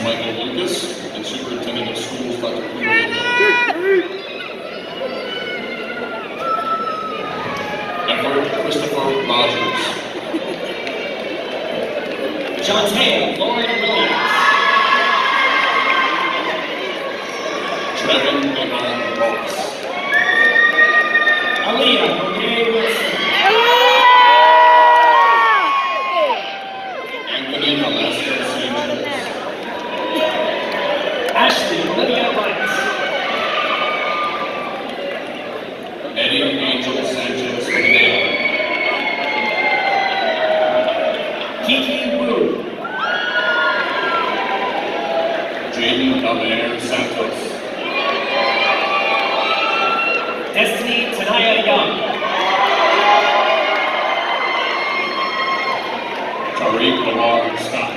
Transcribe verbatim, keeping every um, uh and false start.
Michael Lucas and Superintendent of Schools, Doctor Peter. Edward Christopher Rogers. Jonte Lauren Williams. Trevin Leon Ross. Aaliyah Renee Wilson. Anthony Velasquez Sanchez. Ashley Olivia White. Eddie Angel Sanchez Pineda. Kiki Wu. Jaden Almair Santos. Destiny Tanaya Young. Tariq Lamar Scott.